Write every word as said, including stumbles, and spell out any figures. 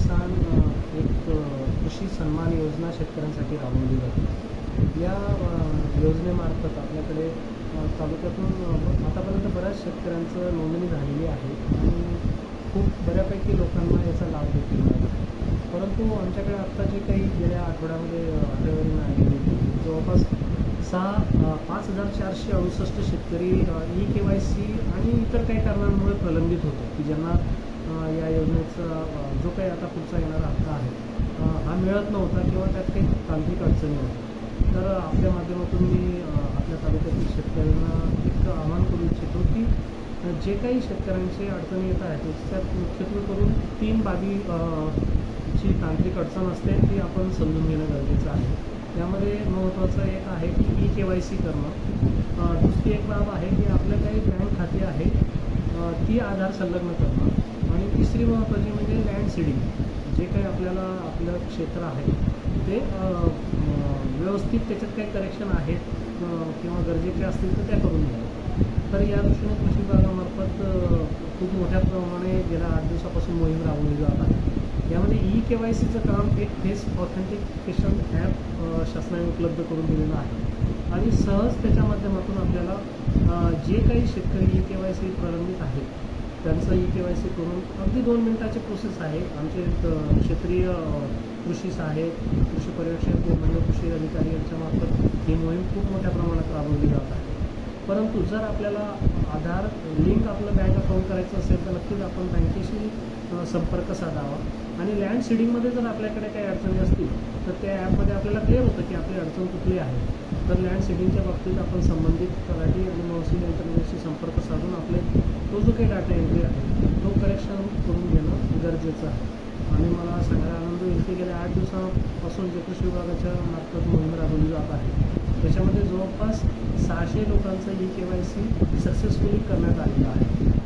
किसान अ, एक अ, कृषी सन्मान योजना शेतकऱ्यांसाठी राबवली जाते। या अ, योजनेमार्फत आपल्याकडे अ, तालुक्यातून अ, आतापर्यंत बऱ्याच शेतकऱ्यांचं नोंदणी झालेली आहे आणि खूप बऱ्यापैकी लोकांना याचा लाभ देखील मिळत आहे। परंतु आमच्याकडे आत्ता जे काही गेल्या आठवड्यामध्ये अ, आकडेवारी मिळालेली होती, जवळपास सहा अ, पाच हजार चारशे अडुसष्ट शेतकरी ई के वाय सी आणि इतर काही कारणांमुळे प्रलंबित होते, की ज्यांना अ, या योजनेचा अ, जो काही आता पुढचा येणारा हप्ता आहे अ, हा मिळत नव्हता किंवा त्यात काही तांत्रिक अडचणी होत्या। तर आपल्या माध्यमातून मी अ, आपल्या तालुक्यातील शेतकऱ्यांना एक आवाहन करू इच्छितो, की अ, जे काही शेतकऱ्यांची अडचणी येत आहेत त्यात मुख्यत्वे करून तीन बाबी अ, ची तांत्रिक अडचण असते ती आपण समजून घेणं गरजेचं आहे। त्यामध्ये महत्त्वाचं एक आहे की ई के वाय सी करणं। अ, दुसरी एक बाब आहे की आपल्या काही बँक खाती आहे अ, ती आधार संलग्न करणं आणि तिसरी महत्त्वाची म्हणजे लँड सीडिंग। जे काही आपल्याला आपलं क्षेत्र आहे ते अ, म, व्यवस्थित त्याच्यात काही करेक्शन आहेत अ, किंवा गरजेचे असतील तर त्या करून घ्याव्या। तर या दृष्टीने कृषी विभागामार्फत अ, खूप मोठ्या प्रमाणे गेल्या आठ दिवसापासून मोहीम राबवली जात आहे। यामध्ये ई के वाय सीचं काम एक फेस ऑथेंटिकेशन ॲप शासनाने उपलब्ध करून दिलेलं आहे आणि सहज त्याच्या माध्यमातून आपल्याला अ, जे काही शेतकरी ई के वाय सी प्रलंबित आहेत त्यांचं ई के वाय सी करून अगदी दोन मिनिटाची प्रोसेस आहे। आमचे अ, क्षेत्रीय अ, कृषी सहाय्यक, कृषी पर्यवेक्षक, मान्य कृषी अधिकारी यांच्यामार्फत ही मोहीम खूप मोठ्या प्रमाणात राबवली जात आहे। परंतु जर आपल्याला आधार लिंक आपलं बँक अकाउंट करायचं असेल तर नक्कीच आपण बँकेशी अ, संपर्क साधावा आणि लँड सीडिंगमध्ये जर आपल्याकडे काही अडचणी असतील तर त्या ॲपमध्ये आपल्याला क्लिअर होतं की आपली अडचण कुठली आहे। तर लँड सीडिंगच्या बाबतीत आपण संबंधित तलाठी आणि महसूल यंत्रणेशी संपर्क साधून आपले तो जो काही डाटा एंट्री आहे तो करेक्शन करून घेणं गरजेचं आहे। आणि मला सांगायला आनंद होईल की गेल्या आठ दिवसापासून जे कृषी विभागाच्या मार्फत मोहीम राबवली जात आहे त्याच्यामध्ये जवळपास सहाशे लोकांचं E K Y C successfully करण्यात आलेलं आहे।